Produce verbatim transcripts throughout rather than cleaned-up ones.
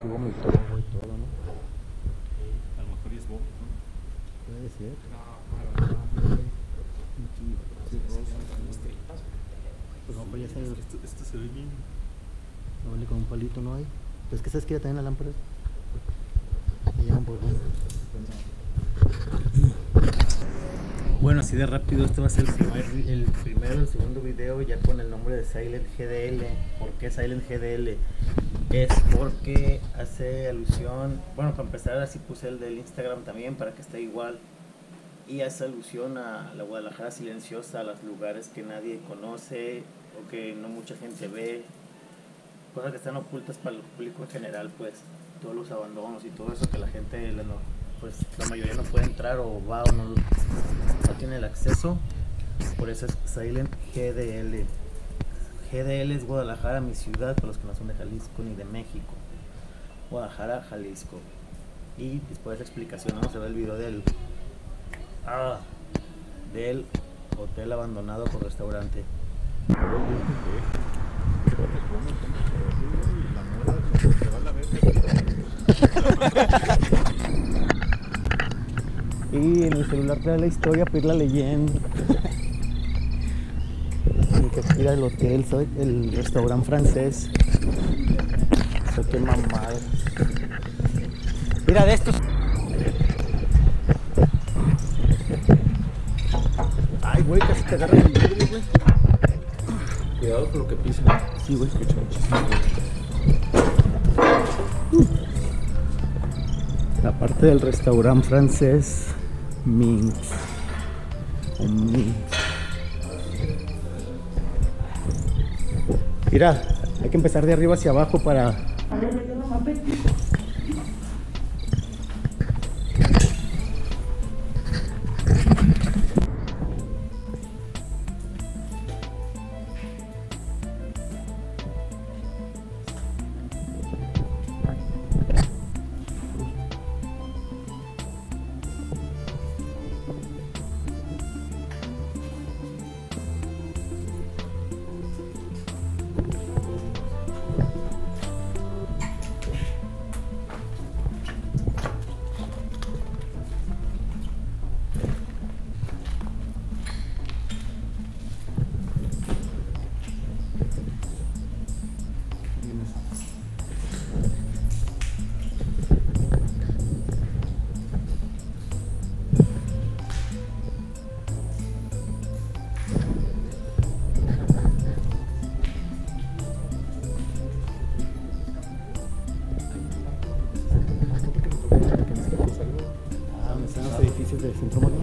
Tuvo mi logo y todo, ¿no? A lo mejor es vómito. Puede ser. Pues no, pues ya sabes. Esto, esto se ve bien. Doble con un palito, ¿no hay? Pues que sabes que ya también las lámparas. Y llegan por uno. Bueno, así de rápido, este va a ser el, primer, el primero, el segundo video ya con el nombre de Silent G D L. ¿Por qué Silent G D L? Es porque hace alusión, bueno, para empezar así puse el del Instagram también para que esté igual. Y hace alusión a la Guadalajara silenciosa, a los lugares que nadie conoce o que no mucha gente ve. Cosas que están ocultas para el público en general, pues todos los abandonos y todo eso que la gente, pues la mayoría no puede entrar o va o no, no tiene el acceso. Por eso es Silent G D L. G D L es Guadalajara, mi ciudad, para los que no son de Jalisco ni de México. Guadalajara, Jalisco. Y después de esa explicación vamos a ver el video del ah, del hotel abandonado por restaurante. Y en el celular trae la historia para irla leyendo. Y que ir al hotel, soy el restaurante francés. Soy qué mamada. Mira de estos. Ay, güey, casi te agarran el vidrio, güey. Cuidado con lo que pisan. Sí, güey. Escucha muchísimo. La parte del restaurante francés Minx o Minx. Mira, hay que empezar de arriba hacia abajo para... Ah, me están los edificios del centro magno.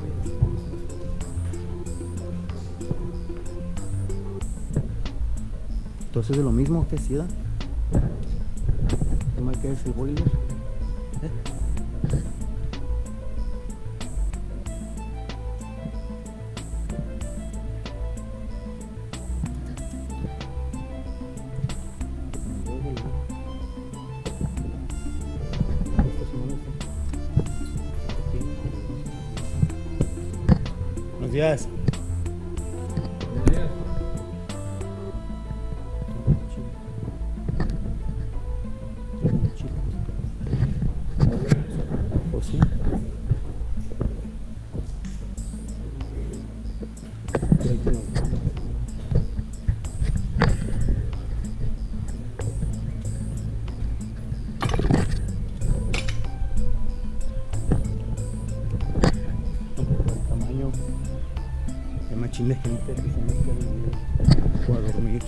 Entonces de lo mismo que SIDA. ¿Qué es el boiler? ¿Eh? Buenos días. ¿O sí? El tamaño de machín de gente que se mete a vivir o a dormir.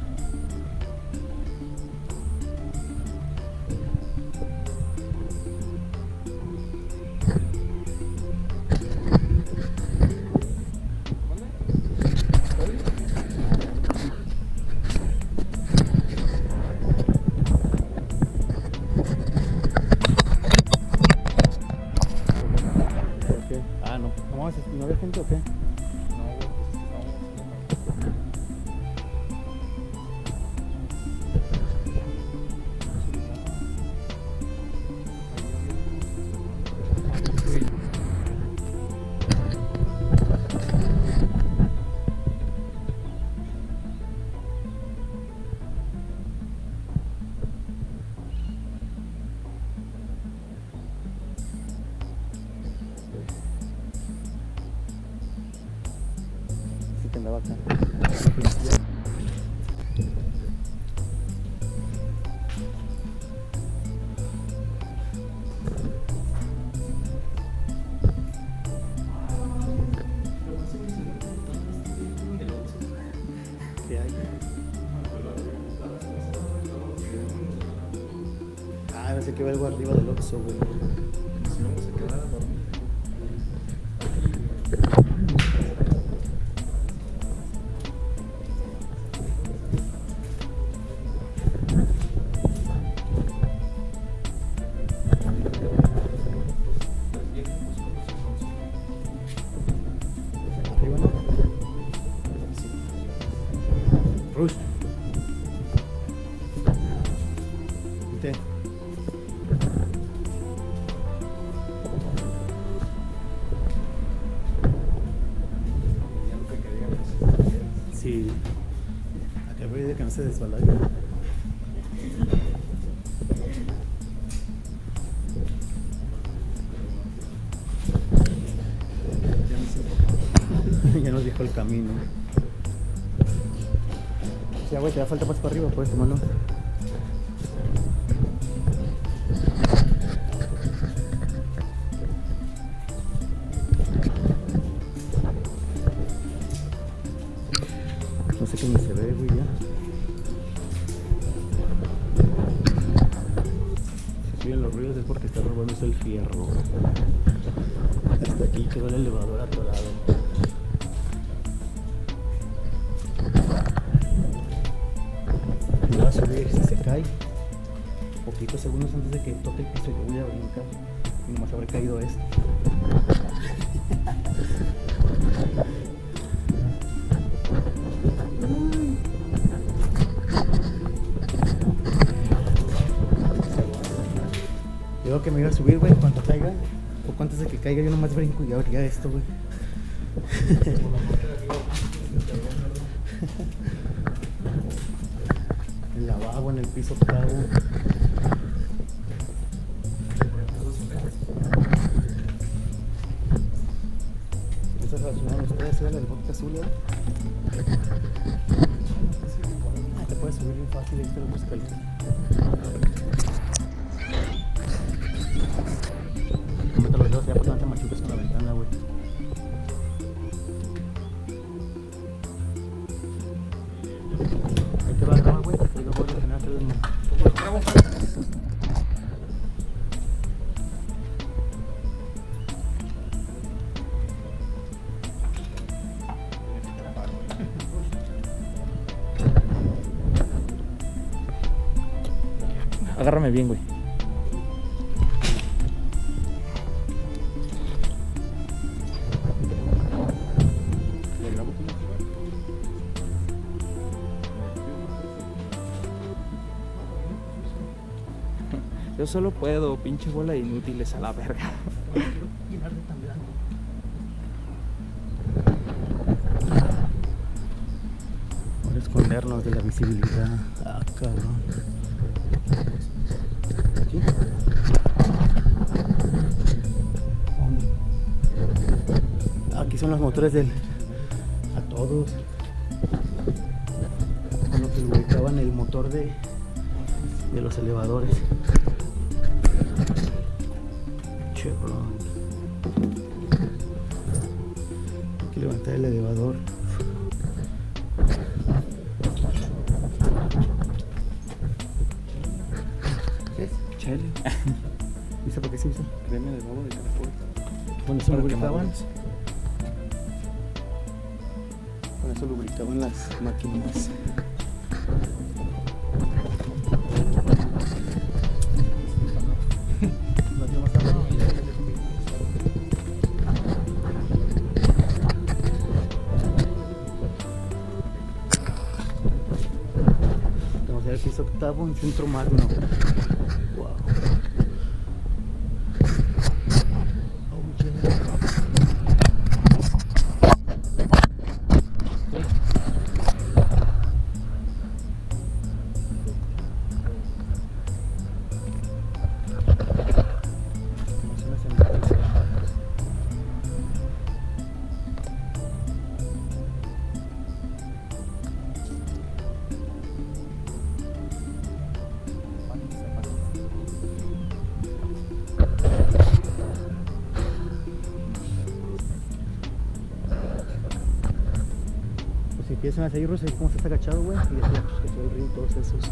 Ah, no, ¿no no había gente o qué? No, güey, pues estamos. andaba acá. ¿Qué hay? Ah, no sé qué ve algo arriba del Oxxo, güey. Si vamos a quedar a dormir. Arriba, ¿no? Rush. Vente. Ya lo que queríamos. Sí. Acá voy de que no se desbalague. Ya no sé. Ya nos dijo el camino. Ya, güey, te da falta más para arriba, puedes tomarlo. No sé cómo se ve, güey, ya. Si siguen los ruidos es porque está robándose el fierro. Hasta aquí quedó el elevador atorado. Me va a subir, si se cae, poquitos segundos antes de que toque el piso, yo voy a brincar y nomás habré caído esto. Digo que me iba a subir, güey, cuando caiga, o antes de que caiga yo nomás brinco y abría esto, güey. El lavabo en el piso octavo. ¿Estás relacionado ustedes? ¿Se ve el bote azul, eh? Ah, te puedes subir bien fácil, ahí está la música caliente. Cómete los dedos ya para que no te machuques con la ventana, güey. Ahí te va a grabar, güey, y luego voy a tener que desmo. Agárrame bien, güey. Yo solo puedo, pinche bola de inútiles a la verga. Para escondernos de la visibilidad. Ah, cabrón. ¿Aquí? Aquí son los motores del... A todos. Con lo que ubicaban el motor de... de los elevadores. Chevron. Hay que levantar el elevador. ¿Qué es? Chale. ¿Viste para qué se usa? Crema de babo de caracol. Con eso Para lubricaban. quemadores. Con eso lubricaban las máquinas. No tiene más agua. Estamos en el piso octavo en Centro Magno. Wow. Oh, yeah. ¿Quieres una ahí, Rosa? ¿Cómo estás agachado, güey? Y ya que se ve el río y todos esos.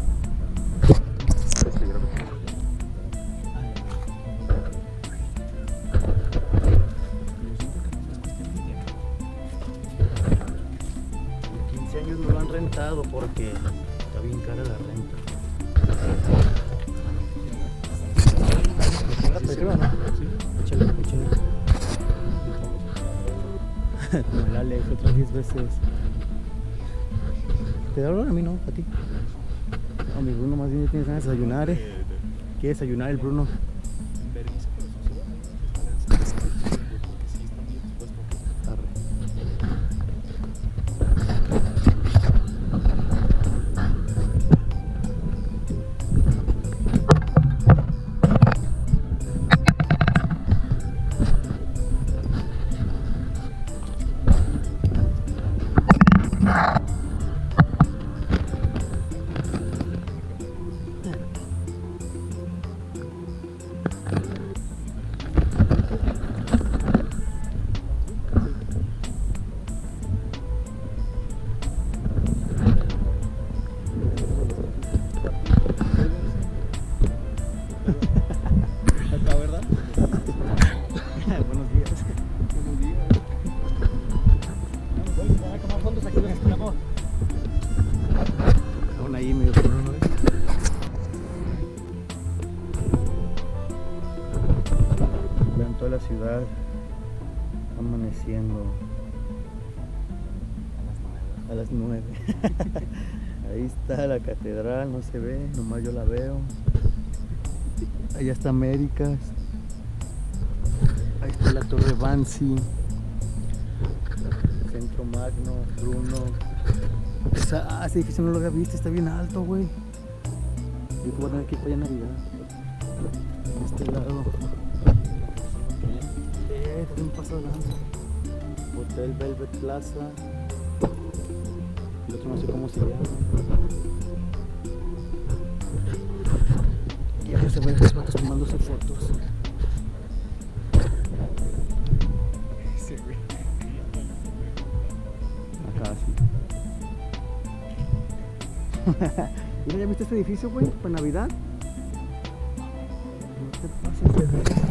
quince años no lo han rentado porque está bien cara la renta. Sí. Échale, échale. Como el Alex, otras diez veces. ¿Te da olor? A mí no, a ti. No, mi Bruno más bien ya tiene ganas de desayunar, eh. Quiere desayunar el Bruno. Vergüenza, pero si se van a ir, porque sí están bien dispuestos. Arre. Acá, ¿verdad? Buenos días. Buenos días. Vamos a tomar fotos aquí, nos esperamos. Aún ahí medio Bruno, ¿no? Vean toda la ciudad amaneciendo a las nueve. Ahí está la catedral, no se ve, nomás yo la veo. Allá está Américas. Ahí está la Torre Bansi. Centro Magno, Bruno. Esa, ah, ese edificio no lo había visto, está bien alto, güey. Yo voy a tener que ir para allá Navidad. De este lado. Eh, está bien pasado de lanza. Hotel Velvet Plaza. El otro no sé cómo se llama. Y ahí se ven los vatos tomándose fotos. Sí, güey. Acá sí. Mira, ¿ya viste este edificio, güey? Para Navidad. No te pases de ver.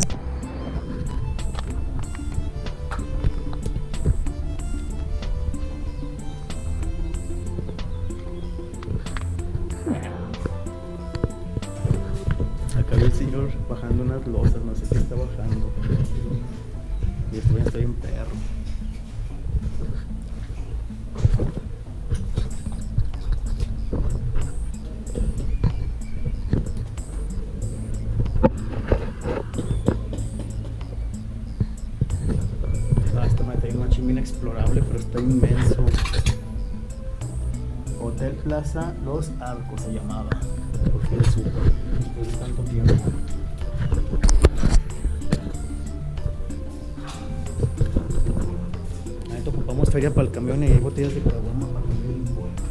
Acá ve el señor bajando unas losas, no sé qué está bajando. Y esto ya está bien perro. Ah, esta madre tiene una chimina explorable, pero está inmenso. Hotel Plaza Los Arcos se llamaba. Porque le supo después de tanto tiempo. Ahí ocupamos feria para el camión y hay botellas de caguama para comer el impuesto.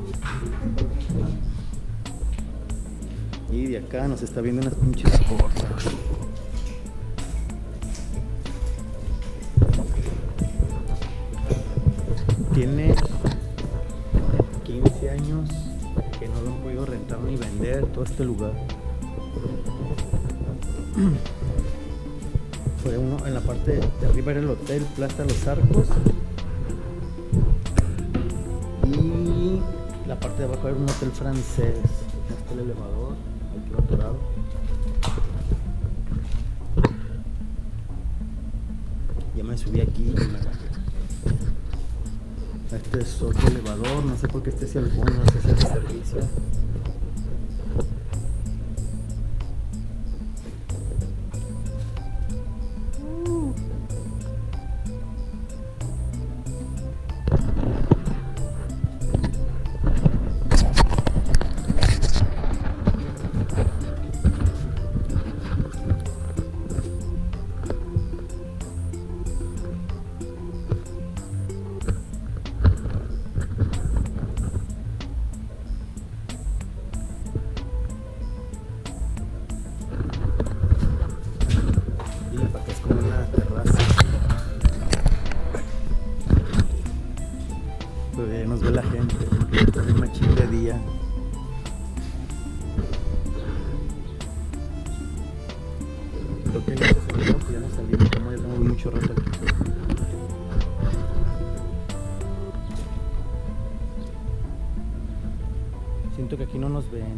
Y de acá nos está viendo unas pinches cosas. Tiene quince años que no lo han podido rentar ni vender todo este lugar. Fue uno en la parte de arriba era el hotel Plaza Los Arcos y la parte de abajo era un hotel francés. Ahí está el elevador, ahí quedó atorado. Ya me subí aquí y me bajé. Este es otro elevador, no sé por qué este es el fondo, no sé si es de servicio. creo que el sonido pues ya no salió, como ya tengo mucho rato aquí. Siento que aquí no nos ven.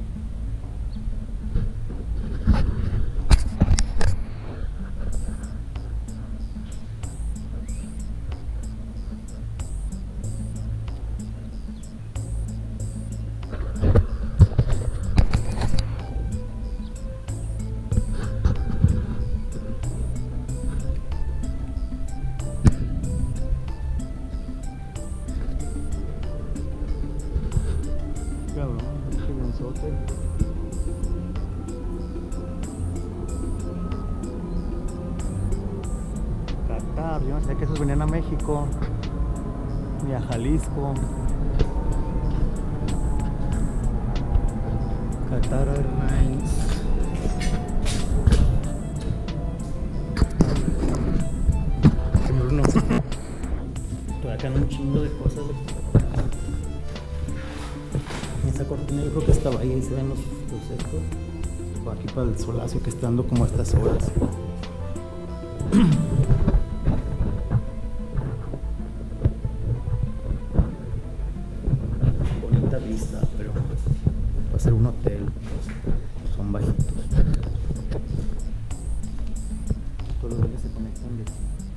Cabrón, qué mensote. Qatar, yo no sabía que esos venían a México ni a Jalisco. Qatar Airlines. Bruno. Todavía quedan un chingo de cosas. Esa cortina yo creo que estaba ahí, ahí se ven los, los estos. Por aquí para el solazo que está dando como a estas horas. Bonita vista, pero va a ser un hotel. Son bajitos. Todos los veles se conectan de aquí.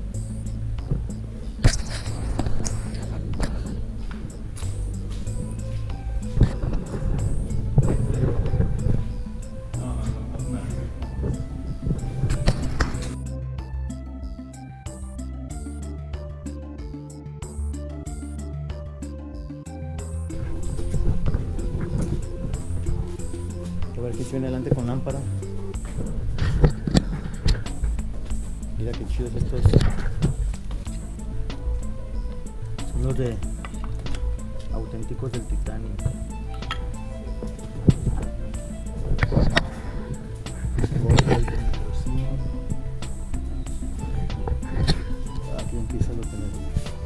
A ver si viene adelante con lámpara. Mira qué chidos estos. Son los de auténticos del Titanic. Aquí empieza lo que me...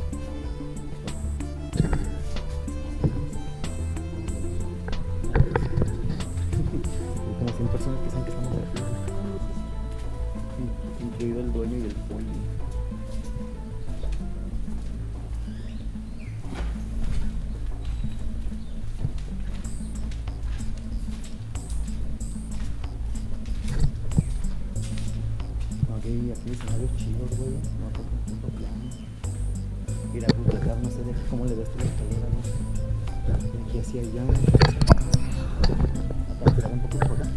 cien personas piensan que estamos aquí, incluido el dueño y el poli. Aquí, aquí escenarios chidos, güey. No toca un punto plano. Mira, pues acá no sé de cómo le ves tu escalera, ¿no? De aquí hacia allá. Acá tirar un poquito por acá.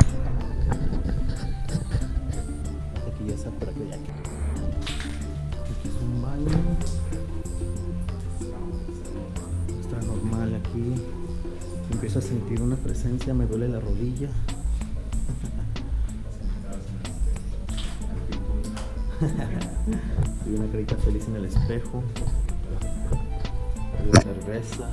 Aquí ya está por aquí, ya aquí. Aquí es un baño. Está normal aquí. Empiezo a sentir una presencia, me duele la rodilla. Y una carita feliz en el espejo. Y cervezas.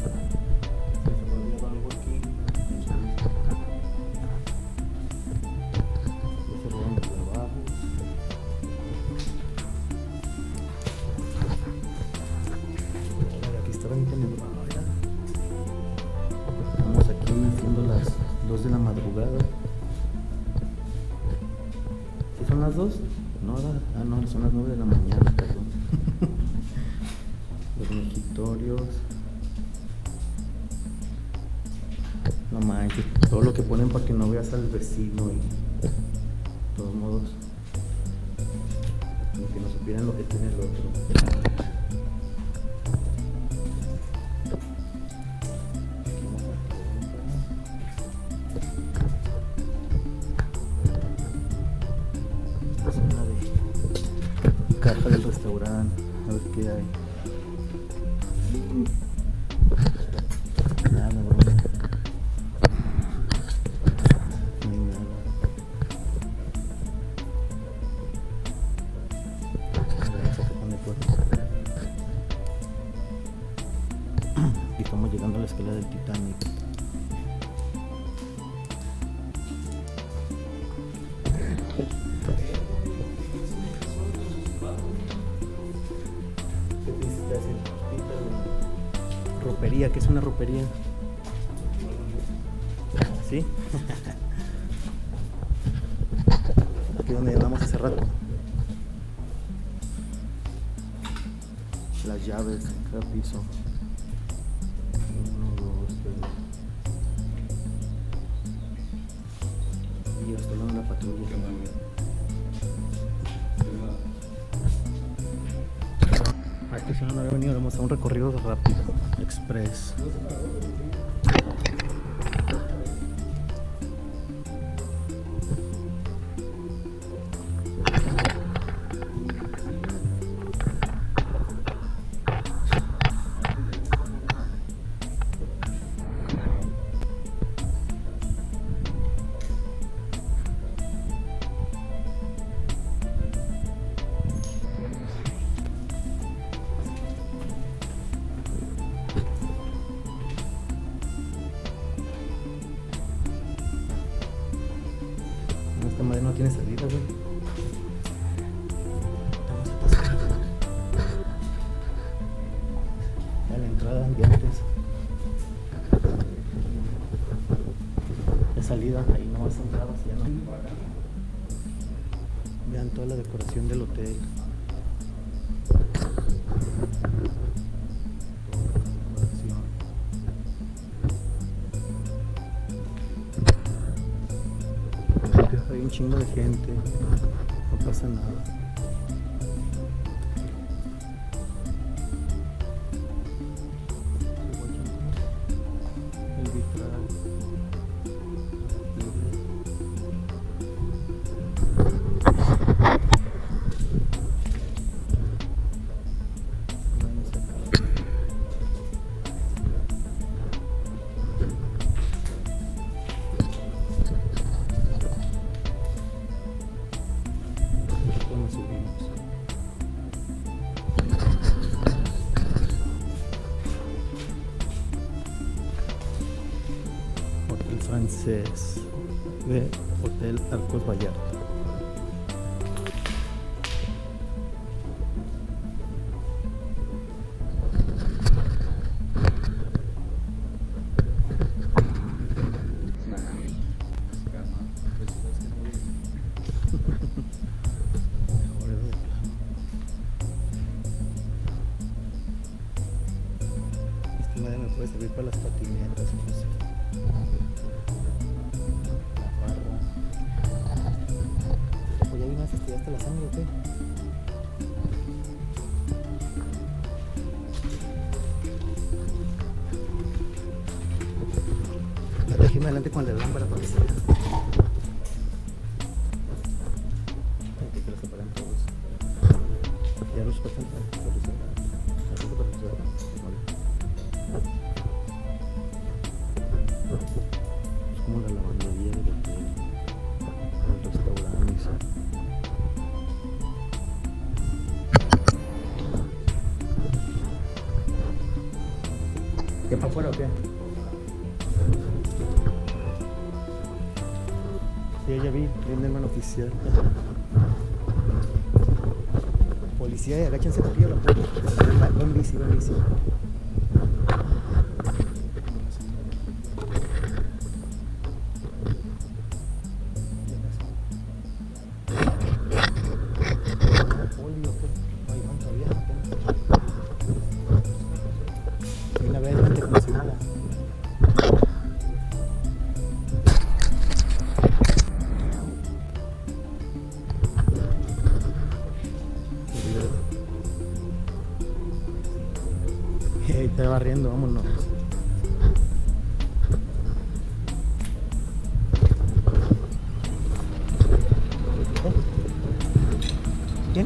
Estamos aquí siendo las dos de la madrugada. ¿Sí son las dos? No, ah, no, son las nueve de la mañana, perdón. Los mejitorios. No manches, todo lo que ponen para que no veas al vecino y de todos modos, que no supieran lo que tiene el otro. Carta del restaurante, a ver qué hay. Nada, bro. No hay nada. A ver, acá se pone fuerte. Y estamos llegando a la escala del Titanic. Ropería, ¿qué es una ropería? ¿Sí? aquí donde andamos hace rato. Las llaves, cada piso. Uno, dos, tres. Y hasta luego la patrulla también. A este si no había venido, vamos a un recorrido rápido, express. Esta madre no tiene salida, güey. A la entrada de antes. De salida, ahí nomás entrabas, ya no. Vean toda la decoración del hotel. Hay un chingo de gente, no pasa nada. El vitral. Cuando subimos. Hotel francés de Hotel Arcos Vallarta. Esta madre me puede servir para las patinetas, no sé. La barra. Pues ya vino a estudiaste la sangre, ¿o qué? Déjame adelante con la lámpara para que se vea. Hay que los separan todos. Ya los pasan para reservar. Para reservar. Es como la lavandería del hotel, el restaurante, eso. ¿Qué para afuera o qué? Sí, ya vi, viene el man oficial. Policía, agáchense aquí a la puerta. Va en bici, va en bici. Una vez antes como si nada. Ahí está barriendo, vámonos. ¿Quién?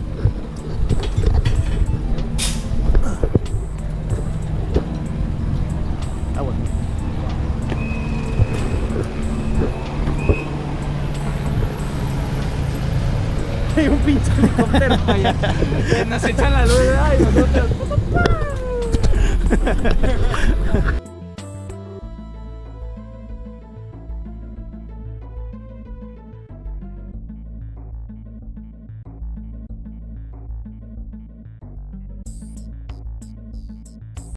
Ah, bueno. Hay un pinche helicóptero allá. Nos echan la luz, ay, nosotros.